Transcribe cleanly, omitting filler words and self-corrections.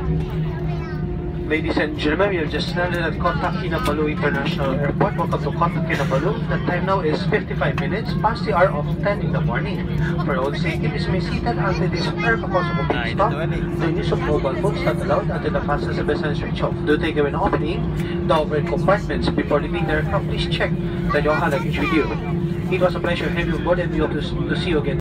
Ladies and gentlemen, we have just landed at Kota Kinabalu International Airport. Welcome to Kota Kinabalu. The time now is 55 minutes past the hour of 10 in the morning. For all safety, please remain seated until this air possible pit stop. The use of mobile phones not allowed until the fastest service is switch off. Do take away when opening the overhead compartments. Before leaving the aircraft, please check that you have luggage with you. It was a pleasure having you on board and we hope to see you again.